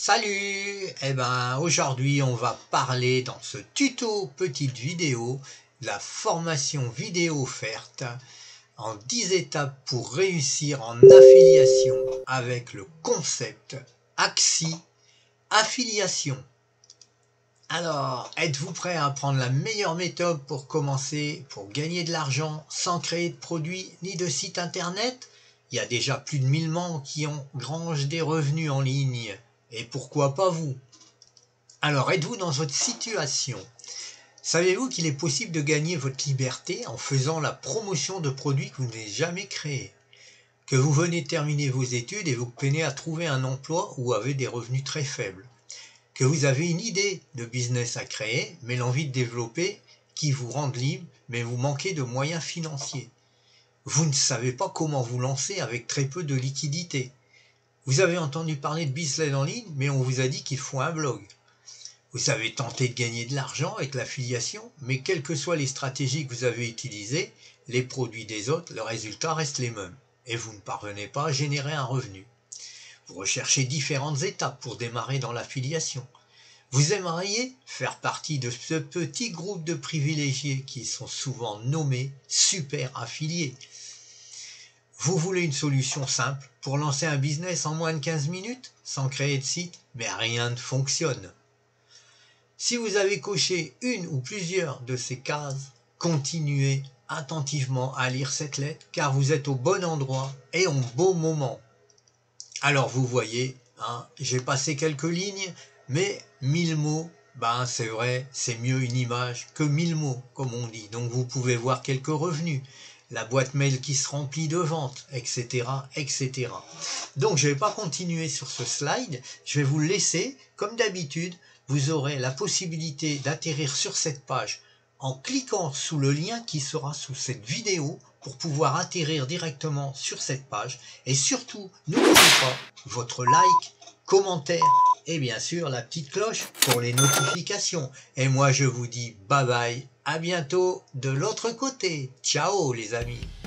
Salut! Aujourd'hui on va parler dans ce tuto petite vidéo de la formation vidéo offerte en 10 étapes pour réussir en affiliation avec le concept Axi Affiliation. Alors, êtes-vous prêt à apprendre la meilleure méthode pour commencer, pour gagner de l'argent sans créer de produits ni de site internet? Il y a déjà plus de 1000 membres qui engrangent des revenus en ligne. Et pourquoi pas vous? Alors, êtes-vous dans votre situation? Savez-vous qu'il est possible de gagner votre liberté en faisant la promotion de produits que vous n'avez jamais créés? Que vous venez de terminer vos études et vous peinez à trouver un emploi ou avez des revenus très faibles? Que vous avez une idée de business à créer, mais l'envie de développer qui vous rende libre, mais vous manquez de moyens financiers? Vous ne savez pas comment vous lancer avec très peu de liquidités. Vous avez entendu parler de business en ligne, mais on vous a dit qu'il faut un blog. Vous avez tenté de gagner de l'argent avec l'affiliation, mais quelles que soient les stratégies que vous avez utilisées, les produits des autres, le résultat reste les mêmes. Et vous ne parvenez pas à générer un revenu. Vous recherchez différentes étapes pour démarrer dans l'affiliation. Vous aimeriez faire partie de ce petit groupe de privilégiés qui sont souvent nommés super affiliés. Vous voulez une solution simple pour lancer un business en moins de 15 minutes sans créer de site, mais rien ne fonctionne. Si vous avez coché une ou plusieurs de ces cases, continuez attentivement à lire cette lettre car vous êtes au bon endroit et au bon moment. Alors vous voyez, j'ai passé quelques lignes, mais 1000 mots, c'est vrai, c'est mieux une image que 1000 mots, comme on dit. Donc vous pouvez voir quelques revenus, la boîte mail qui se remplit de ventes, etc., etc. Donc je ne vais pas continuer sur ce slide, je vais vous le laisser. Comme d'habitude, vous aurez la possibilité d'atterrir sur cette page en cliquant sous le lien qui sera sous cette vidéo pour pouvoir atterrir directement sur cette page. Et surtout, n'oubliez pas votre like, commentaire et bien sûr la petite cloche pour les notifications. Et moi je vous dis bye bye, à bientôt de l'autre côté. Ciao les amis.